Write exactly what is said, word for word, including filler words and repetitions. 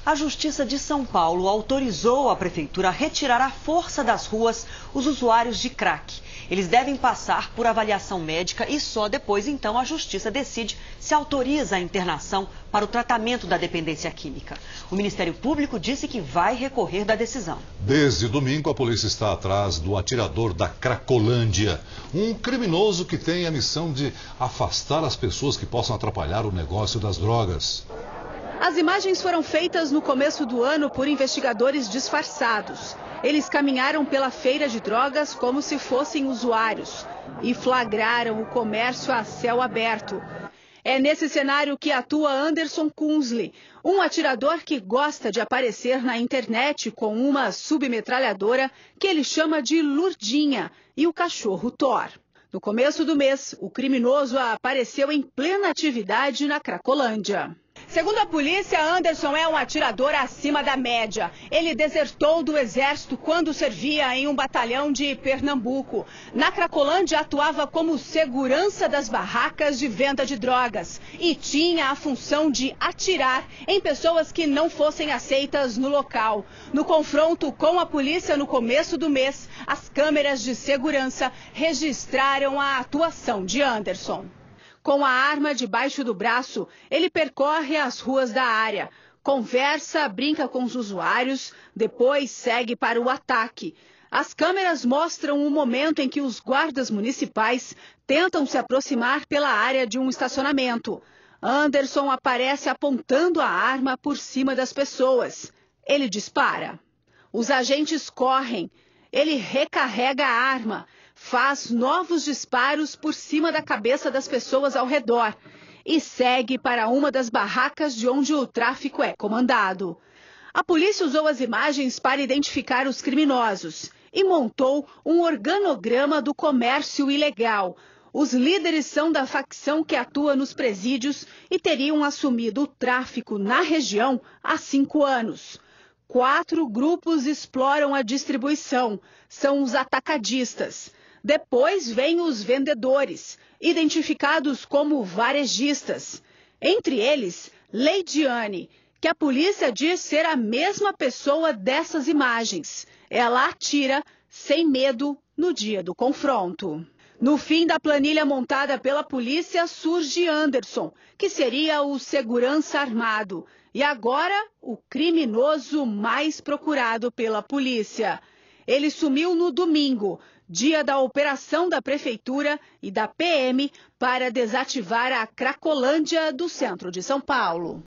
A Justiça de São Paulo autorizou a Prefeitura a retirar à força das ruas os usuários de crack. Eles devem passar por avaliação médica e só depois, então, a Justiça decide se autoriza a internação para o tratamento da dependência química. O Ministério Público disse que vai recorrer da decisão. Desde domingo, a polícia está atrás do atirador da Cracolândia, um criminoso que tem a missão de afastar as pessoas que possam atrapalhar o negócio das drogas. As imagens foram feitas no começo do ano por investigadores disfarçados. Eles caminharam pela feira de drogas como se fossem usuários e flagraram o comércio a céu aberto. É nesse cenário que atua Anderson Kunzli, um atirador que gosta de aparecer na internet com uma submetralhadora que ele chama de Lurdinha e o cachorro Thor. No começo do mês, o criminoso apareceu em plena atividade na Cracolândia. Segundo a polícia, Anderson é um atirador acima da média. Ele desertou do exército quando servia em um batalhão de Pernambuco. Na Cracolândia, atuava como segurança das barracas de venda de drogas e tinha a função de atirar em pessoas que não fossem aceitas no local. No confronto com a polícia no começo do mês, as câmeras de segurança registraram a atuação de Anderson. Com a arma debaixo do braço, ele percorre as ruas da área, conversa, brinca com os usuários, depois segue para o ataque. As câmeras mostram o momento em que os guardas municipais tentam se aproximar pela área de um estacionamento. Anderson aparece apontando a arma por cima das pessoas. Ele dispara. Os agentes correm. Ele recarrega a arma. Faz novos disparos por cima da cabeça das pessoas ao redor e segue para uma das barracas de onde o tráfico é comandado. A polícia usou as imagens para identificar os criminosos e montou um organograma do comércio ilegal. Os líderes são da facção que atua nos presídios e teriam assumido o tráfico na região há cinco anos. Quatro grupos exploram a distribuição. São os atacadistas. Depois vêm os vendedores, identificados como varejistas. Entre eles, Leidiane, que a polícia diz ser a mesma pessoa dessas imagens. Ela atira sem medo no dia do confronto. No fim da planilha montada pela polícia, surge Anderson, que seria o segurança armado. E agora, o criminoso mais procurado pela polícia. Ele sumiu no domingo, dia da operação da Prefeitura e da P M para desativar a Cracolândia do centro de São Paulo.